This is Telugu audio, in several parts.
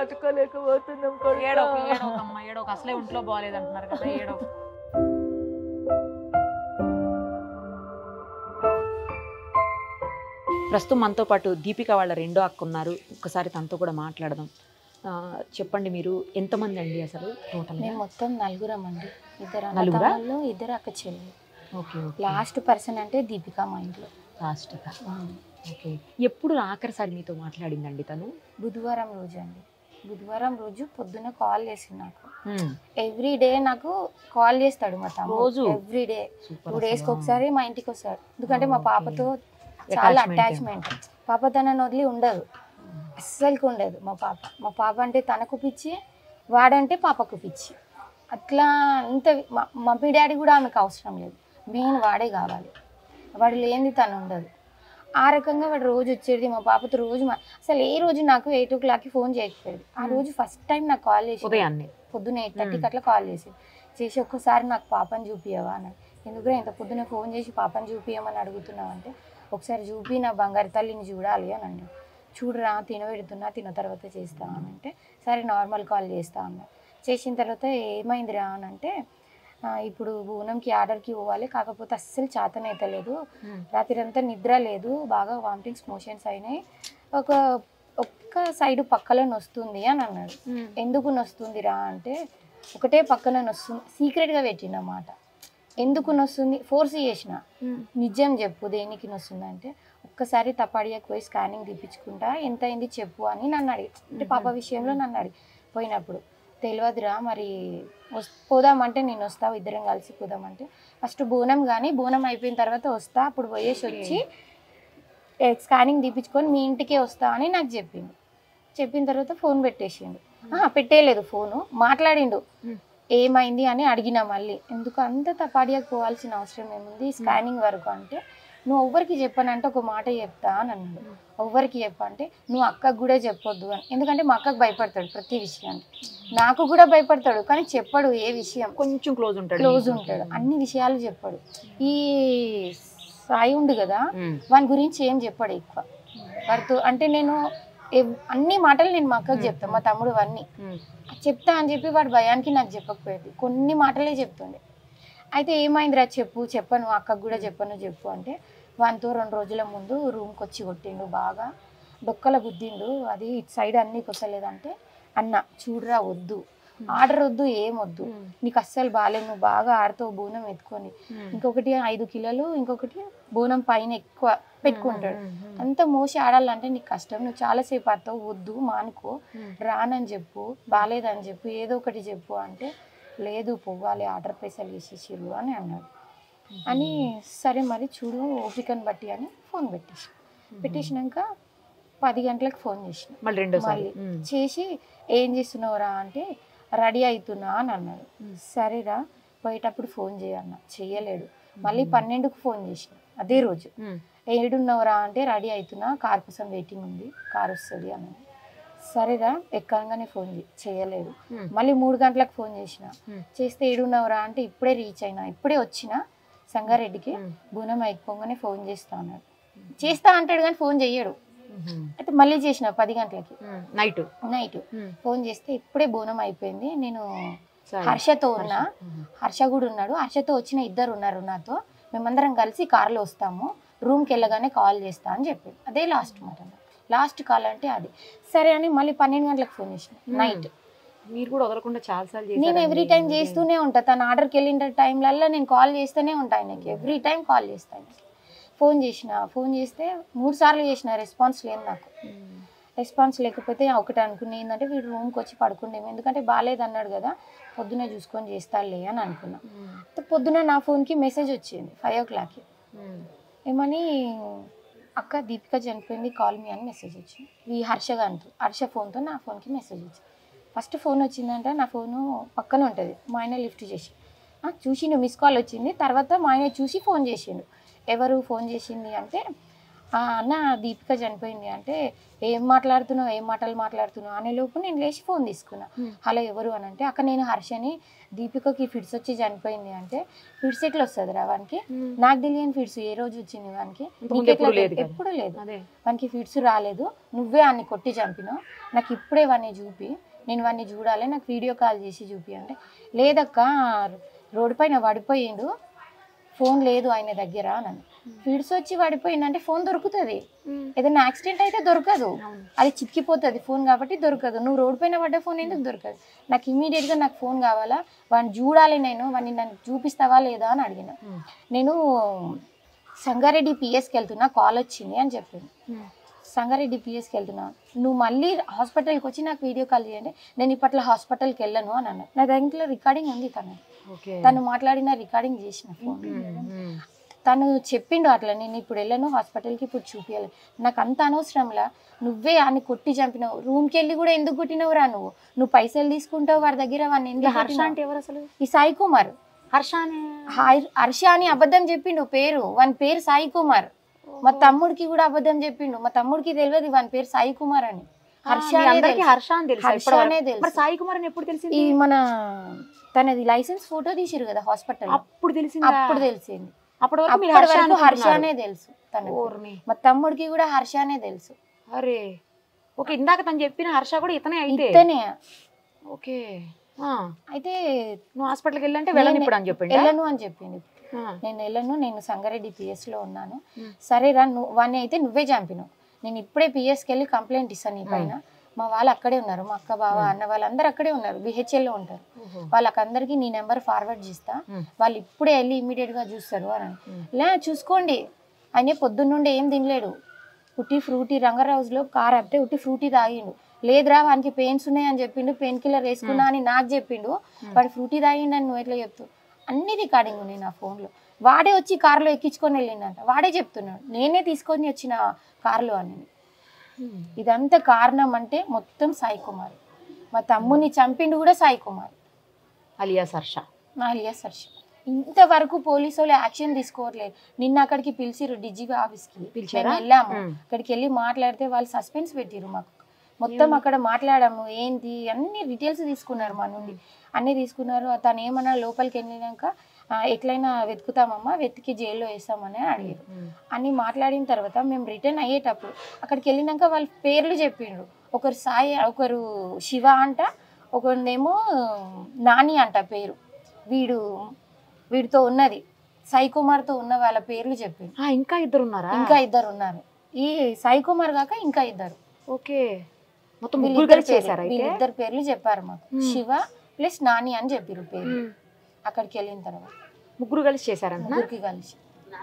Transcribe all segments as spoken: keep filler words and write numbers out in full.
తట్టుకోలేకపోతున్నాం కొడుకా. ఏడోక ఏడోకమ్మ ఏడోక అసలే ఒంట్లో బాగాలేదు అంటున్నారు కదా ఏడోక. ప్రస్తుతం మనతో పాటు దీపిక వాళ్ళ రెండో అక్క ఉన్నారు. ఒక్కసారి తనతో కూడా మాట్లాడదాం. చెప్పండి, మీరు ఎంతమంది అండి అసలు టోటల్? మేము మొత్తం నలుగురం అండి. ఇద్దరు నలుగురా? అన్నలు, ఇద్దరు అక్క చెల్లి. ఓకే. లాస్ట్ పర్సన్ అంటే దీపిక మా ఇంట్లో. లాస్ట్. ఓకే. ఎప్పుడు ఆఖరిసారి మీతో మాట్లాడిందండి తను? బుధవారం రోజు అండి. బుధవారం రోజు పొద్దున్న కాల్ చేసింది నాకు. ఎవ్రీ డే నాకు కాల్ చేస్తాడు మా తమ్ముడు. రోజు ఎవ్రీ డే టూ డేస్కి ఒకసారి మా ఇంటికి వస్తాడు. ఎందుకంటే మా పాపతో చాలా అటాచ్మెంట్. పాప తనని వదిలి ఉండదు, అస్సలకి ఉండదు మా పాప. మా పాప అంటే తనకు పిచ్చి, వాడంటే పాపకు పిచ్చి. అట్లా అంత మమ్మీ డాడీ కూడా ఆమెకు అవసరం లేదు, మెయిన్ వాడే కావాలి. వాడు లేనిది తను ఉండదు. ఆ రకంగా వాడు రోజు వచ్చేది మా పాపతో. రోజు అసలు ఏ రోజు నాకు ఎయిట్ ఓ క్లాక్కి ఫోన్ చేయకపోయేది. ఆ రోజు ఫస్ట్ టైం నాకు కాల్ చేసి ఉదయాన్నే పొద్దున్న ఎయిట్ థర్టీకి అట్లా కాల్ చేసి చేసి ఒక్కసారి నాకు పాపని చూపియవా అని. ఎందుకంటే ఇంత పొద్దున్న ఫోన్ చేసి పాపని చూపియమని అడుగుతున్నావు అంటే, ఒకసారి చూపి నా బంగారు తల్లిని చూడాలి అని అన్నాడు. చూడరా తినబెడుతున్నా, తిన్న తర్వాత చేస్తా అని అంటే, సరే నార్మల్ కాల్ చేస్తా అన్నా. చేసిన తర్వాత ఏమైందిరా అని అంటే, ఇప్పుడు బోనంకి ఆర్డర్కి పోవాలి, కాకపోతే అస్సలు చేతన అవుతలేదు, రాత్రి అంతా నిద్ర లేదు, బాగా వామిటింగ్స్ మోషన్స్ అయినాయి, ఒక ఒక్క సైడ్ పక్కలో నొస్తుంది అని అన్నాడు. ఎందుకు నొస్తుందిరా అంటే, ఒకటే పక్కన నొస్తుంది, సీక్రెట్గా పెట్టినమాట. ఎందుకు నొస్తుంది ఫోర్స్ చేసిన, నిజం చెప్పు దేనికి నొస్తుంది అంటే, ఒక్కసారి తపాడియాకి పోయి స్కానింగ్ తీపించుకుంటా, ఎంత అయింది చెప్పు అని నన్ను అడిగి, అంటే పాప విషయంలో నన్ను అడిగి పోయినప్పుడు, తెలియదురా మరి పోదామంటే నేను వస్తావు, ఇద్దరం కలిసి పోదామంటే, ఫస్ట్ బోనం కానీ బోనం అయిపోయిన తర్వాత వస్తా, అప్పుడు పోయేసి వచ్చి స్కానింగ్ తీపించుకొని మీ ఇంటికే వస్తా అని నాకు చెప్పిండు. చెప్పిన తర్వాత ఫోన్ పెట్టేసిండు. పెట్టేయలేదు, ఫోను మాట్లాడిండు. ఏమైంది అని అడిగినా మళ్ళీ, ఎందుకు అంత తపాడియాకి పోవాల్సిన అవసరం ఏముంది స్కానింగ్ వరకు అంటే, నువ్వు ఎవ్వరికి చెప్పనంటే ఒక మాట చెప్తా అని అన్నాడు. ఎవ్వరికి చెప్పంటే, నువ్వు అక్కకు కూడా చెప్పొద్దు అని. ఎందుకంటే మా అక్కకు భయపడతాడు ప్రతి విషయానికి, నాకు కూడా భయపడతాడు, కానీ చెప్పడు ఏ విషయం. కొంచెం క్లోజ్ ఉంటాడు క్లోజ్ ఉంటాడు అన్ని విషయాలు చెప్పాడు. ఈ సాయి ఉండు కదా, వాని గురించి ఏం చెప్పాడు ఎక్కువ వాడితో. అంటే నేను అన్ని మాటలు నేను మా అక్కకు చెప్తాను, మా తమ్ముడు అన్నీ చెప్తా అని చెప్పి వాడు భయానికి నాకు చెప్పకపోయేది, కొన్ని మాటలే చెప్తుండే. అయితే ఏమైందిరా చెప్పు, చెప్పను అక్కకు కూడా చెప్పను చెప్పు అంటే, వానితో రెండు రోజుల ముందు రూమ్కి వచ్చి కొట్టిండు, బాగా డొక్కల గుద్దిండు, అది ఇటు సైడ్ అన్నీ కొసలేదంటే, అన్న చూడరా వద్దు, ఆర్డర్ వద్దు, ఏం వద్దు, నీకు అస్సలు బాగాలేదు, నువ్వు బాగా ఆడుతావు బోనం ఎత్తుకొని, ఇంకొకటి ఐదు కిలోలు ఇంకొకటి బోనం పైన ఎక్కువ పెట్టుకుంటాడు, అంత మోసి ఆడాలంటే నీకు కష్టం, నువ్వు చాలాసేపు ఆడతావు, వద్దు మానుకో, రానని చెప్పు, బాగాలేదని చెప్పు, ఏదో ఒకటి చెప్పు అంటే, లేదు పోవాలి ఆర్డర్ పైసలు వేసేసిర్రు అని అన్నాడు. అని సరే మరి చూడు ఓపికను బట్టి అని ఫోన్ పెట్టేసి పెట్టేసినాక పది గంటలకు ఫోన్ చేసిన మళ్ళీ చేసి, ఏం చేస్తున్నావురా అంటే, రెడీ అవుతున్నా అని అన్నాడు. సరేరా పోయేటప్పుడు ఫోన్ చేయన్నా, చెయ్యలేడు. మళ్ళీ పన్నెండుకు ఫోన్ చేసిన అదే రోజు, ఏడున్నవరా అంటే, రెడీ అవుతున్నా కార్ కోసం వెయిటింగ్ ఉంది, కార్ వస్తుంది అన్నాడు. సరేరా ఎక్కగానే ఫోన్ చేయలేదు. మళ్ళీ మూడు గంటలకు ఫోన్ చేసిన, చేస్తే ఏడున్నవరా అంటే, ఇప్పుడే రీచ్ అయినా, ఇప్పుడే వచ్చిన సంగారెడ్డికి, బోనం అయిపోగానే ఫోన్ చేస్తా అన్నాడు. చేస్తా అంటాడు కానీ ఫోన్ చెయ్యడు. అయితే మళ్ళీ చేసిన పది గంటలకి నైట్ నైట్ ఫోన్ చేస్తే, ఇప్పుడే బోనం అయిపోయింది, నేను హర్షతో ఉన్నా, హర్ష కూడా ఉన్నాడు, హర్షతో వచ్చిన ఇద్దరు ఉన్నారు నాతో, మేమందరం కలిసి కార్లో వస్తాము, రూమ్కి వెళ్ళగానే కాల్ చేస్తా అని చెప్పింది. అదే లాస్ట్ మాట, లాస్ట్ కాల్ అంటే అది. సరే అని మళ్ళీ పన్నెండు గంటలకు ఫోన్ చేసిన నైట్. మీరు కూడా వదలకుండా చాలాసార్లు నేను ఎవ్రీ టైం చేస్తూనే ఉంటా, తను ఆర్డర్కి వెళ్ళిన టైంలల్లో నేను కాల్ చేస్తూనే ఉంటాను, నాకు ఎవ్రీ టైం కాల్ చేస్తాను. ఫోన్ చేసిన ఫోన్ చేస్తే మూడు సార్లు చేసిన, రెస్పాన్స్ లేదు నాకు. రెస్పాన్స్ లేకపోతే ఒకటి అనుకునే ఏంటంటే, వీడు రూమ్కి వచ్చి పడుకుండేమో, ఎందుకంటే బాగాలేదు అన్నాడు కదా, పొద్దునే చూసుకొని చేస్తాలే అని అనుకున్నా. పొద్దున నా ఫోన్కి మెసేజ్ వచ్చింది ఫైవ్ ఓ క్లాక్కి, ఏమని అక్క దీపిక చనిపోయింది కాల్ మీ అని మెసేజ్ వచ్చింది. ఈ హర్ష గారితో, హర్ష ఫోన్తో నా ఫోన్కి మెసేజ్ వచ్చింది. ఫస్ట్ ఫోన్ వచ్చిందంటే నా ఫోను పక్కన ఉంటుంది, మా ఆయన లిఫ్ట్ చేసి చూసిండు, మిస్ కాల్ వచ్చింది. తర్వాత మా ఆయన చూసి ఫోన్ చేసిండు, ఎవరు ఫోన్ చేసింది అంటే, "ఆ, అన్న దీపిక చనిపోయింది" అంటే ఏం మాట్లాడుతున్నావు ఏం మాటలు మాట్లాడుతున్నావు అనే లోపు నేను లేచి ఫోన్ తీసుకున్నా. హలో ఎవరు అని అంటే అక్క నేను హర్షని, దీపికకి ఫిట్స్ వచ్చి చనిపోయింది అంటే ఫిట్స్ ఎట్లా వస్తుంది రా వానికి, నాకు తెలియని ఫిట్స్ ఏ రోజు వచ్చింది వానికి, ఎప్పుడు లేదు వానికి ఫిట్స్ రాలేదు, నువ్వే అన్ని కొట్టి చంపినావు, నాకు ఇప్పుడే వాడిని చూపి నేను వాడిని చూడాలి, నాకు వీడియో కాల్ చేసి చూపి అంటే లేదక్క రోడ్డు పైన పడిపోయిండు ఫోన్ లేదు ఆయన దగ్గర అని. ఫిట్స్ వచ్చి పడిపోయిందంటే ఫోన్ దొరుకుతుంది, ఏదైనా యాక్సిడెంట్ అయితే దొరకదు, అది చిక్కిపోతుంది ఫోన్ కాబట్టి దొరకదు. నువ్వు రోడ్ పైన పడ్డ ఫోన్ ఎందుకు దొరకదు, నాకు ఇమీడియట్గా నాకు ఫోన్ కావాలా, వాడిని చూడాలి, నేను వాడిని నన్ను చూపిస్తావా లేదా అని అడిగిన. నేను సంగారెడ్డి పిఎస్కి వెళ్తున్నా కాల్ వచ్చింది అని చెప్పింది. సంగారెడ్డి పిఎస్కి వెళ్తున్నా, నువ్వు మళ్ళీ హాస్పిటల్కి వచ్చి నాకు వీడియో కాల్ చేయండి, నేను ఇప్పట్లో హాస్పిటల్కి వెళ్ళను అని అన్నాను. నా దగ్గర రికార్డింగ్ ఉంది, తను తను మాట్లాడిన రికార్డింగ్ చేసిన ఫోన్. తను చెప్పిండు అట్లా, నేను ఇప్పుడు వెళ్ళను హాస్పిటల్కి, ఇప్పుడు చూపించాలి, నాకు అంత అనవసరంలా, నువ్వే అని కొట్టి చంపినావు, రూమ్కి వెళ్ళి కూడా ఎందుకు కొట్టినవు రా నువ్వు, నువ్వు పైసలు తీసుకుంటావు వాడి దగ్గర, వాడిని ఎందుకు. హర్ష అంటే ఎవరు అసలు? ఈ సాయి కుమార్. హర్ష అని హర్ష అని అబద్ధం చెప్పిండు పేరు, వాని పేరు సాయి కుమార్. మా తమ్ముడికి కూడా అబద్ధం చెప్పిండు, మా తమ్ముడికి తెలియదు వాని పేరు సాయి కుమార్ అని. హర్ష హర్ష అని తెలుసు. హర్షనే తెలుసు. సాయి కుమార్ అని ఎప్పుడు తెలిసింది? ఈ మన తనది లైసెన్స్ ఫోటో తీసిరు కదా హాస్పిటల్, అప్పుడు తెలిసింది. అప్పుడు తెలిసింది. అప్పటి వరకు హర్షనే తెలుసు తనకి, మా తమ్ముడికి కూడా హర్షనే తెలుసు. అరే ఓకే, ఇందాక తను చెప్పిన హర్ష కూడా ఇతనే అయితే. ఇతనే. ఓకే, అయితే నువ్వు హాస్పిటల్కి వెళ్ళంటే వెళ్ళను ఇప్పుడు అని చెప్పిండు. వెళ్ళను అని చెప్పింది. నేను వెళ్ళను, నేను సంగారెడ్డి పిఎస్ లో ఉన్నాను. సరేరా నువ్వు వాడిని అయితే నువ్వే చంపినావు, నేను ఇప్పుడే పిఎస్కి వెళ్ళి కంప్లైంట్ ఇస్తాను నీ పైన. మా వాళ్ళు అక్కడే ఉన్నారు, మా అక్క బావ అన్న వాళ్ళందరూ అక్కడే ఉన్నారు, బిహెచ్ఎల్ లో ఉంటారు, వాళ్ళకందరికి నీ నెంబర్ ఫార్వర్డ్ చేస్తా, వాళ్ళు ఇప్పుడే వెళ్ళి ఇమీడియట్ గా చూస్తారు అని. లే చూసుకోండి, ఆయన పొద్దున్నుండి ఏం తినలేడు, ఉట్టి ఫ్రూటీ రంగరాజు లో కార్ ఆపితే ఉట్టి ఫ్రూటీ తాగిండు, లేదురా వానికి పెయిన్స్ ఉన్నాయి అని చెప్పిండు, పెయిన్ కిల్లర్ వేసుకున్నా అని నాకు చెప్పిండు, వాడు ఫ్రూటీ తాగిండు అని నువ్వు ఎట్లా చెప్తావు. అన్ని రికార్డింగ్ ఉన్నాయి నా ఫోన్లో. వాడే వచ్చి కారులో ఎక్కించుకొని వెళ్ళిండంట, వాడే చెప్తున్నాడు నేనే తీసుకొని వచ్చిన కారులో అని. ఇదంతా కారణం అంటే మొత్తం సాయి కుమార్, మా తమ్ముని చంపిండు కూడా సాయి కుమార్ అలియాస్ హర్ష. అలియాస్ హర్ష. ఇంతవరకు పోలీసు వాళ్ళు యాక్షన్ తీసుకోవట్లేదు. నిన్న అక్కడికి పిలిచిరు డిజిపి ఆఫీస్కి, మేము వెళ్ళాము, అక్కడికి వెళ్ళి మాట్లాడితే వాళ్ళు సస్పెన్స్ పెట్టిరు మాకు, మొత్తం అక్కడ మాట్లాడాము ఏంటి అన్ని డీటెయిల్స్ తీసుకున్నారు మా నుండి, అన్నీ తీసుకున్నారు. తను ఏమన్నా లోపలికి వెళ్ళినాక ఎట్లయినా వెతుకుతామమ్మా, వెతికి జైల్లో వేస్తామని అడిగారు. అని మాట్లాడిన తర్వాత మేము రిటర్న్ అయ్యేటప్పుడు అక్కడికి వెళ్ళినాక వాళ్ళ పేర్లు చెప్పిండ్రు, ఒకరు సాయి, ఒకరు శివ అంట, ఒకరినేమో నాని అంట పేరు, వీడు వీడితో ఉన్నది సాయి కుమార్తో ఉన్న వాళ్ళ పేర్లు చెప్పిండు. ఇంకా ఇద్దరు ఉన్నారా? ఇంకా ఇద్దరు ఉన్నారు, ఈ సాయి కుమార్ కాక ఇంకా ఇద్దరు. ఓకే, మొత్తం వీళ్ళిద్దరు పేర్లు చెప్పారు మాకు, శివ ప్లస్ నాని అని చెప్పారు పేరు. అక్కడికి వెళ్ళిన తర్వాత ముగ్గురు కలిసి చేశారంట. ముగ్గురికి కలిసి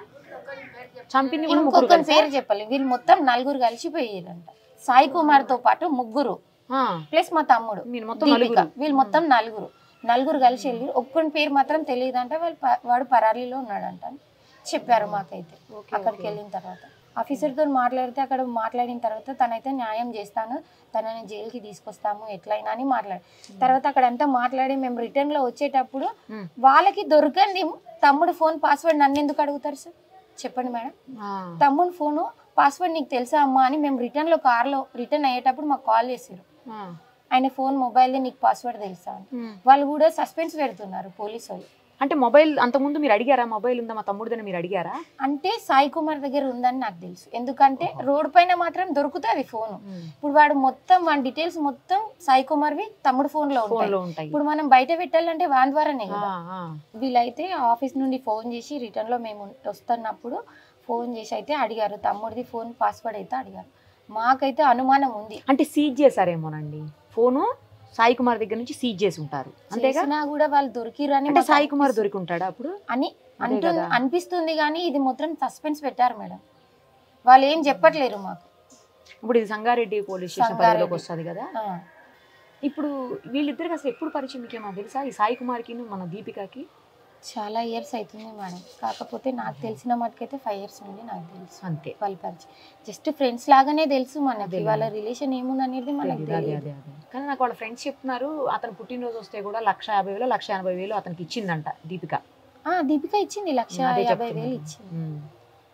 చంపింది ఇంకొకరి పేరు చెప్పాలి, వీళ్ళు మొత్తం నలుగురు కలిసిపోయారంట. సాయి కుమార్ తో పాటు ముగ్గురు ప్లస్ మా తమ్ముడు వీళ్ళు మొత్తం నలుగురు నలుగురు కలిసి వెళ్ళి ఒక్కని పేరు మాత్రం తెలియదంట, వాళ్ళు వాడు పరారీలో ఉన్నాడంట చెప్పారు మాకైతే. అక్కడికి వెళ్ళిన తర్వాత ఆఫీసర్తో మాట్లాడితే అక్కడ మాట్లాడిన తర్వాత తనైతే న్యాయం చేస్తాను, తనని జైలుకి తీసుకొస్తాము ఎట్లయినా అని మాట్లాడి తర్వాత అక్కడంతా మాట్లాడి మేము రిటర్న్ లో వచ్చేటప్పుడు వాళ్ళకి దొరకంది తమ్ముడు ఫోన్ పాస్వర్డ్ నన్ను ఎందుకు అడుగుతారు సార్ చెప్పండి మేడం, తమ్ముడు ఫోను పాస్వర్డ్ నీకు తెలుసా అమ్మా అని మేము రిటర్న్ లో కార్ లో రిటర్న్ అయ్యేటప్పుడు మాకు కాల్ చేశారు, ఆయన ఫోన్ మొబైల్ నీకు పాస్వర్డ్ తెలుసా అని. వాళ్ళు కూడా సస్పెన్స్ పెడుతున్నారు పోలీసు వాళ్ళు. అంటే మొబైల్ అంతకుముందు మీరు అడిగారా, మొబైల్ ఉందా మా తమ్ముడిదని మీరు అడిగారా? అంటే సాయి కుమార్ దగ్గర ఉందని నాకు తెలుసు, ఎందుకంటే రోడ్ పైన మాత్రం దొరుకుతుంది ఫోన్. ఇప్పుడు వాడు మొత్తం వాడి డీటెయిల్స్ మొత్తం సాయి కుమార్వి తమ్ముడు ఫోన్ లో ఉంటాయి. ఇప్పుడు మనం బయట పెట్టాలంటే వాని ద్వారానే కదా. వీళ్ళైతే ఆఫీస్ నుండి ఫోన్ చేసి రిటర్న్ లో మేము వస్తున్నప్పుడు ఫోన్ చేసి అయితే అడిగారు, తమ్ముడిది ఫోన్ పాస్వర్డ్ అయితే అడిగారు. మాకైతే అనుమానం ఉంది, అంటే సీజ్ చేశారేమోనండి ఫోను, సాయి కుమార్ దగ్గర నుంచి సీజ్ చేసి ఉంటారు అంతేగా. కూడా వాళ్ళు దొరికిరని, అంటే సాయి కుమార్ దొరికి ఉంటాడా అప్పుడు అని అంటూ అనిపిస్తుంది, కానీ ఇది మొత్తం సస్పెన్స్ పెట్టారు మేడం, వాళ్ళు ఏం చెప్పట్లేరు మాకు. ఇప్పుడు ఇది సంగారెడ్డి పోలీస్ స్టేషన్ పరిధిలోకి వస్తుంది కదా. ఇప్పుడు వీళ్ళిద్దరికి అసలు ఎప్పుడు పరిచయం మీకేమో తెలుసా, ఈ సాయి కుమార్కి మన దీపికకి? చాలా ఇయర్స్ అవుతుంది మేడం, కాకపోతే నాకు తెలిసిన మటుకైతే ఫైవ్ ఇయర్స్ నుండి నాకు తెలుసు అంతే. వాళ్ళ పరిచయం జస్ట్ ఫ్రెండ్స్ లాగానే తెలుసు మనకి, వాళ్ళ రిలేషన్ ఏముంది అనేది మనకి తెలియదు. కానీ నాకు వాళ్ళ ఫ్రెండ్స్ చెప్తున్నారు అతను పుట్టినరోజు వస్తే కూడా లక్ష యాభై వేలు లక్ష ఎనభై వేలు అతనికి ఇచ్చిందంట దీపిక. దీపిక ఇచ్చింది, లక్ష యాభై వేలు ఇచ్చింది.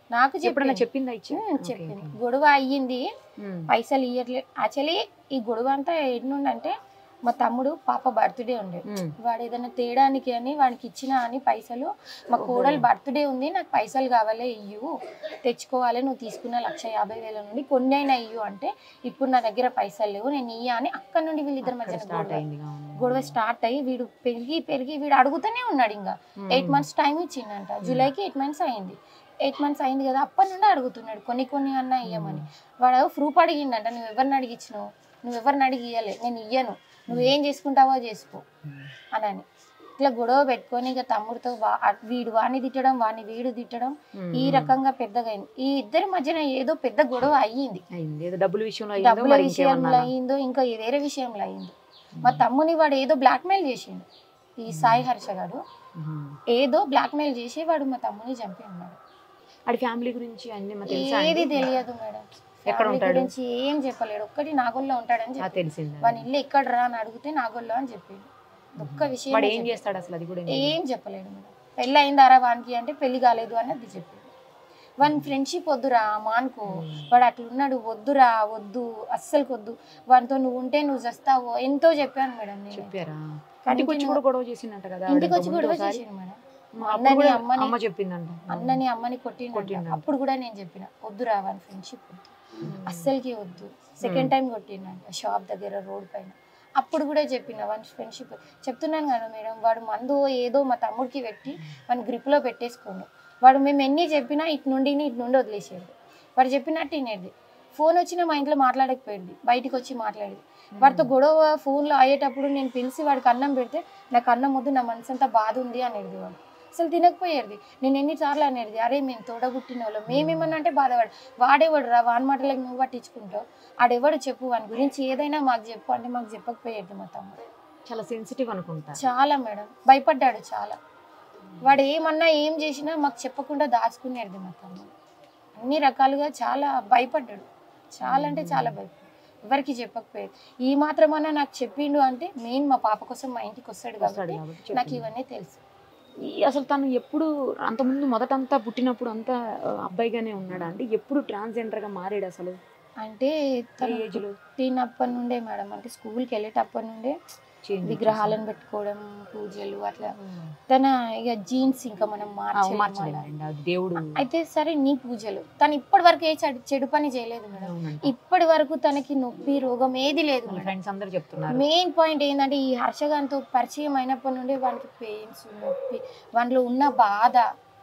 నాకు ఎప్పుడన్నా చెప్పింది చెప్పిందా ఇచ్చి ఉమ్, చెప్పింది గొడవ అయ్యింది, పైసలు ఇయ్యట్లేదు. యాక్చువల్లీ ఈ గొడవ అంతా ఎన్నుండంటే మా తమ్ముడు పాప బర్త్డే ఉండే, వాడు ఏదైనా తేడానికి అని వాడికి ఇచ్చిన అని పైసలు, మా కోడలు బర్త్డే ఉంది నాకు పైసలు కావాలే ఇయ్యు, తెచ్చుకోవాలి, నువ్వు తీసుకున్న లక్ష యాభై వేల నుండి కొన్ని అయినా ఇయ్యు అంటే ఇప్పుడు నా దగ్గర పైసలు లేవు నేను ఇయ్య అని అక్కడ నుండి వీళ్ళిద్దరి మధ్యన గొడవ గొడవ స్టార్ట్ అయ్యి వీడు పెరిగి పెరిగి వీడు అడుగుతూనే ఉన్నాడు. ఇంకా ఎయిట్ మంత్స్ టైం ఇచ్చిండంట, జూలైకి ఎయిట్ మంత్స్ అయింది ఎయిట్ మంత్స్ అయింది కదా అప్పటి నుండి అడుగుతున్నాడు కొన్ని కొన్ని అన్న ఇయ్యమని. వాడు ప్రూఫ్ అడిగిండంట, నువ్వు ఎవరిని అడిగి ఇచ్చినావు, నువ్వు ఎవరిని అడిగి ఇయ్యలే, నేను ఇయ్యను, నువ్వేం చేసుకుంటావో చేసుకో అని. ఇట్లా గొడవ పెట్టుకొని ఇక తమ్ముడితో వీడు వాడిని తిట్టడం వాడిని వీడు తిట్టడం ఈ రకంగా పెద్దగా అయింది. ఈ ఇద్దరి మధ్యన ఏదో పెద్ద గొడవ అయ్యింది, డబ్బుల విషయంలో డబ్బుల విషయంలో అయిందో ఇంకా వేరే విషయంలో అయింది. మా తమ్ముని వాడు ఏదో బ్లాక్ మెయిల్ చేసిండు, ఈ సాయి హర్ష గారు ఏదో బ్లాక్ మెయిల్ చేసి వాడు మా తమ్ముని చంపి ఉన్నాడు. అది ఫ్యామిలీ గురించి అన్ని ఏది తెలియదు మేడం, ఫ్యామిలీ గురించి ఏం చెప్పలేడు, ఒక్కటి నాగోల్లో ఉంటాడని చెప్పి తెలిసింది. వాని ఇల్లు ఎక్కడ రా అని అడిగితే నాగోల్లో అని చెప్పిండు. ఒక్క విషయం ఏం చేస్తాడు అసలు అది కూడా ఏం చెప్పలేడు మేడం. పెళ్ళి అయిందారా వానికి అంటే పెళ్లి కాలేదు అని అది చెప్పిండు. వాని ఫ్రెండ్షిప్ వద్దురా మానుకో, వాడు అట్లున్నాడు వద్దురా వద్దు అస్సలు వద్దు, వానితో నువ్వు ఉంటే నువ్వు చస్తావు ఎంతో చెప్పాను మేడం. నేను చెప్పారా ఇంటికి వచ్చి కూడా గొడవ చేసిందంట కదా, ఇంటికి వచ్చి గొడవ చేసిండు మేడం. అన్నని అమ్మని అమ్మ చెప్పిందంట, అన్నని అమ్మని కొట్టిండు. అప్పుడు కూడా నేను చెప్పిన వద్దురా వాని ఫ్రెండ్షిప్ వద్దు అస్సలకి వద్దు. సెకండ్ టైం కొట్టిండంట షాప్ దగ్గర రోడ్ పైన. అప్పుడు కూడా చెప్పిన వన్ ఫ్రెండ్షిప్ చెప్తున్నాను కదా మేడం, వాడు మందు ఏదో మా తమ్ముడికి పెట్టి వాని గ్రిప్లో పెట్టేసుకోండు. వాడు మేము ఎన్ని చెప్పినా ఇటు నుండి ఇటు నుండి వదిలేసేది, వాడు చెప్పినట్టు వినేది. ఫోన్ వచ్చినా మా ఇంట్లో మాట్లాడకపోయింది, బయటికి వచ్చి మాట్లాడేది. వాడితో గొడవ ఫోన్లో అయ్యేటప్పుడు నేను పిలిచి వాడికి అన్నం పెడితే నాకు అన్నం వద్దు నా మనసు అంతా బాధ ఉంది అనేది, వాడు అసలు తినకపోయేది. నేను ఎన్నిసార్లు అనేది అరే మేము తోడబుట్టిన వాళ్ళు మేమేమన్నా అంటే బాధపడు, వాడేవాడు రా వాని మాటలకు నువ్వు పట్టించుకుంటావు, ఆడెవడు చెప్పు వాని గురించి ఏదైనా మాకు చెప్పు అంటే మాకు చెప్పకపోయేది. మా తమ్ముడు చాలా సెన్సిటివ్ అనుకుంటా, చాలా మేడం భయపడ్డాడు చాలా. వాడు ఏమన్నా ఏం చేసినా మాకు చెప్పకుండా దాచుకునేది మా తమ్ముడు. అన్ని రకాలుగా చాలా భయపడ్డాడు, చాలా అంటే చాలా భయపడ్డాడు, ఎవరికి చెప్పకపోయేది. ఈ మాత్రమన్నా నాకు చెప్పిండు అంటే మెయిన్ మా పాప కోసం మా ఇంటికి వస్తాడు కాబట్టి నాకు ఇవన్నీ తెలుసు. అసలు తను ఎప్పుడు అంతకుముందు మొదటంతా పుట్టినప్పుడు అంతా అబ్బాయిగానే ఉన్నాడా అండి, ఎప్పుడు ట్రాన్స్జెండర్ గా మారాడు అసలు? అంటే పుట్టినప్పటి నుండే మేడం, అంటే స్కూల్కి వెళ్ళేటప్పటి నుండే విగ్రహాలను పెట్టుకోవడం పూజలు అట్లా తన ఇక జీన్స్ ఇంకా మనం మార్చాలి దేవుడు. అయితే సరే నీ పూజలు తను ఇప్పటి వరకు ఏ చెడు పని చేయలేదు మేడం, ఇప్పటి వరకు తనకి నొప్పి రోగం ఏది లేదు. మెయిన్ పాయింట్ ఏంటంటే ఈ హర్షగాన్తో పరిచయం అయినప్పటి నుండి వానికి పెయిన్స్ నొప్పి వాటిలో ఉన్న బాధ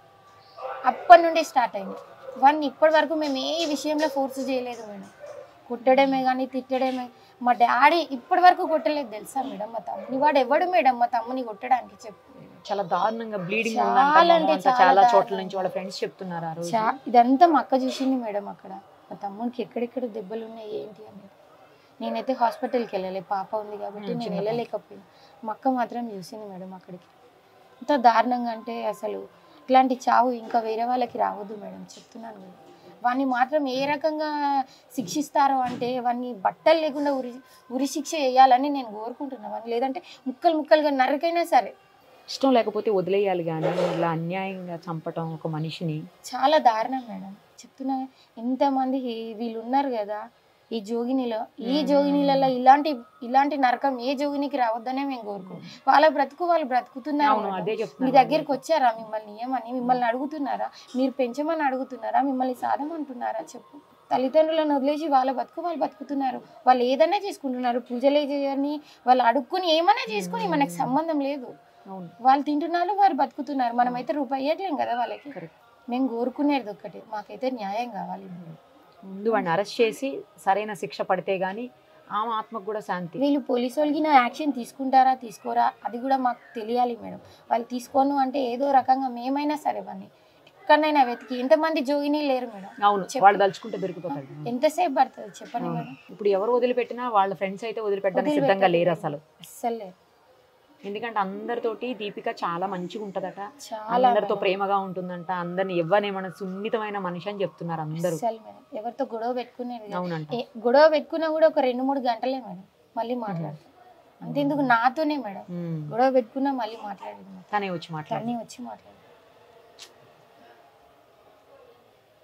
అప్పటి నుండే స్టార్ట్ అయింది. వాడిని ఇప్పటి వరకు మేము ఏ విషయంలో ఫోర్స్ చేయలేదు మేడం, కుట్టడమే కానీ తిట్టడమే. మా డాడీ ఇప్పటి వరకు కొట్టలేదు తెలుసా మేడం మా తమ్ముని. వాడు ఎవడు మేడం మా తమ్ముని కొట్టడానికి చెప్పు, చాలా దారుణంగా బ్లీడింగ్ చాలా అంటే చాలా చోట్ల నుంచి వాళ్ళ ఫ్రెండ్స్ చెప్తున్నారు ఆ రోజు. ఇదంతా మా అక్క చూసింది మేడం, అక్కడ మా తమ్మునికి ఎక్కడెక్కడ దెబ్బలు ఉన్నాయి ఏంటి అనేది. నేనైతే హాస్పిటల్కి వెళ్ళలే, పాప ఉంది కాబట్టి నేను వెళ్ళలేకపోయాను. మా అక్క మాత్రం చూసింది మేడం అక్కడికి. ఇంత దారుణంగా అంటే అసలు ఇట్లాంటి చావు ఇంకా వేరే వాళ్ళకి రావద్దు మేడం చెప్తున్నాను కదా. వాడిని మాత్రం ఏ రకంగా శిక్షిస్తారో అంటే వాడిని బట్టలు లేకుండా ఉరి ఉరి శిక్ష వేయాలని నేను కోరుకుంటున్నాను. లేదంటే ముక్కలు ముక్కలుగా నరకైనా సరే, ఇష్టం లేకపోతే వదిలేయాలి, కానీ ఇలా అన్యాయంగా చంపటం ఒక మనిషిని చాలా దారుణం మేడం చెప్తున్నా. ఎంతమంది వీళ్ళు ఉన్నారు కదా ఈ జోగినిలో, ఈ జోగినిలలో ఇలాంటి ఇలాంటి నరకం ఏ జోగినికి రావద్దనే మేము కోరుకుంటాం. వాళ్ళ బ్రతుకు వాళ్ళు బ్రతుకుతున్నారు. మీ దగ్గరికి వచ్చారా మిమ్మల్ని ఏమని మిమ్మల్ని అడుగుతున్నారా, మీరు పెంచమని అడుగుతున్నారా, మిమ్మల్ని సాధమంటున్నారా చెప్పు. తల్లిదండ్రులను వదిలేసి వాళ్ళ బతుకు వాళ్ళు బతుకుతున్నారు, వాళ్ళు ఏదైనా చేసుకుంటున్నారు, పూజలే చేయని వాళ్ళు అడుక్కుని ఏమైనా చేసుకుని మనకు సంబంధం లేదు. వాళ్ళు తింటున్నారు వారు బతుకుతున్నారు, మనమైతే రూపాయి ఇవ్వట్లేం కదా వాళ్ళకి. మేము కోరుకునేది ఒక్కటి, మాకైతే న్యాయం కావాలి. ముందు వాడిని అరెస్ట్ చేసి సరైన శిక్ష పడితే గానీ ఆమె ఆత్మకు కూడా శాంతి. వీళ్ళు పోలీసు వాళ్ళకి నా యాక్షన్ తీసుకుంటారా తీసుకోరా అది కూడా మాకు తెలియాలి మేడం. వాళ్ళు తీసుకోను అంటే ఏదో రకంగా మేమైనా సరే వాడిని ఎక్కడైనా వెతికి, ఎంతమంది జోగిని లేరు మేడం. అవును, వాళ్ళు దలుచుకుంటే దొరికిపోతాడు. ఎంతసేపు పడుతుంది చెప్పండి మేడం. ఇప్పుడు ఎవరు వదిలిపెట్టినా వాళ్ళ ఫ్రెండ్స్ అయితే వదిలిపెట్టడానికి సిద్ధంగా లేరు అసలు, అస్సలు లేరు. ఎందుకంటే అందరితోటి దీపిక చాలా మంచిగా ఉంటదట, అందరితో ప్రేమగా ఉంటుందంట, అందరిని ఎవ్వనేమన్నా సున్నితమైన మనిషి అని చెప్తున్నారు అందరూ. ఎవరితో గొడవ పెట్టుకునేది అవునంట, గొడవ పెట్టుకున్నా కూడా ఒక రెండు మూడు గంటలే మేడం మళ్ళీ మాట్లాడతాం. అంతేందుకు నాతోనే మేడం గొడవ పెట్టుకున్నా మళ్ళీ మాట్లాడేది, తనే వచ్చి మాట్లాడి వచ్చి మాట్లాడేది.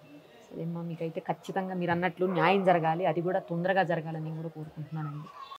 సరేమ్మా, మీకైతే ఖచ్చితంగా మీరు అన్నట్లు న్యాయం జరగాలి, అది కూడా తొందరగా జరగాలని నేను కూడా కోరుకుంటున్నానండి.